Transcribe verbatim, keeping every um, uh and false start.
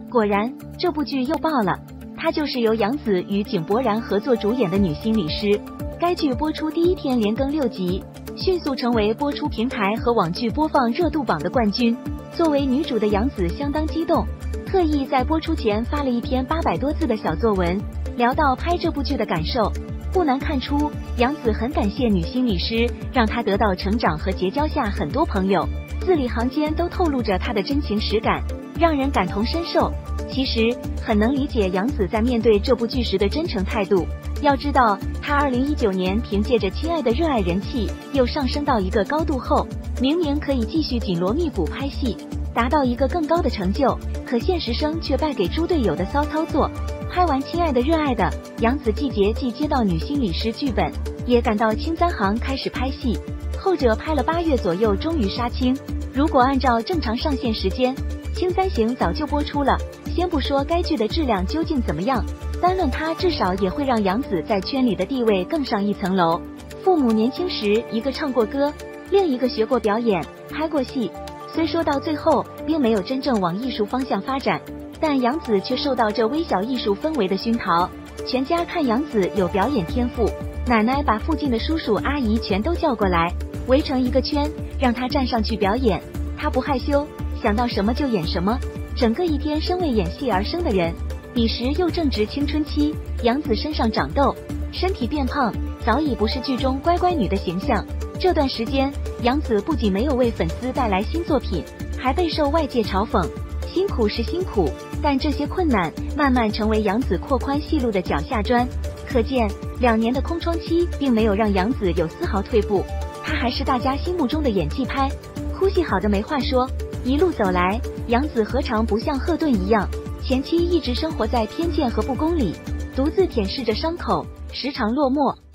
果然，这部剧又爆了。它就是由杨紫与井柏然合作主演的女心理师。该剧播出第一天连更六集，迅速成为播出平台和网剧播放热度榜的冠军。作为女主的杨紫相当激动，特意在播出前发了一篇八百多字的小作文，聊到拍这部剧的感受。不难看出，杨紫很感谢女心理师，让她得到成长和结交下很多朋友，字里行间都透露着她的真情实感，让人感同身受。其实很能理解杨紫在面对这部剧时的真诚态度。要知道，她二零一九年凭借着《亲爱的》热爱人气，又上升到一个高度后，明明可以继续紧锣密鼓拍戏，达到一个更高的成就，可现实生却败给猪队友的骚操作。拍完《亲爱的》热爱的，杨紫季节既接到女心理师剧本，也赶到青簪行开始拍戏，后者拍了八月左右终于杀青。如果按照正常上线时间，《青簪行》早就播出了。先不说该剧的质量究竟怎么样，单论它至少也会让杨紫在圈里的地位更上一层楼。父母年轻时，一个唱过歌，另一个学过表演，拍过戏。虽说到最后并没有真正往艺术方向发展，但杨紫却受到这微小艺术氛围的熏陶。全家看杨紫有表演天赋，奶奶把附近的叔叔阿姨全都叫过来，围成一个圈，让她站上去表演。她不害羞，想到什么就演什么。整个一天生为演戏而生的人。彼时又正值青春期，杨紫身上长痘，身体变胖，早已不是剧中乖乖女的形象。这段时间，杨紫不仅没有为粉丝带来新作品，还备受外界嘲讽。辛苦是辛苦，但这些困难慢慢成为杨紫扩宽戏路的脚下砖。可见，两年的空窗期并没有让杨紫有丝毫退步，她还是大家心目中的演技派，哭戏好的没话说。一路走来，杨紫何尝不像赫顿一样，前期一直生活在偏见和不公里，独自舔舐着伤口，时常落寞。